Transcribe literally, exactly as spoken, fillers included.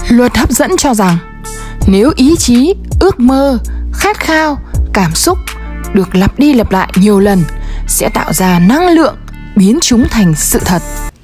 Luật hấp dẫn cho rằng nếu ý chí, ước mơ, khát khao, cảm xúc được lặp đi lặp lại nhiều lần sẽ tạo ra năng lượng biến chúng thành sự thật.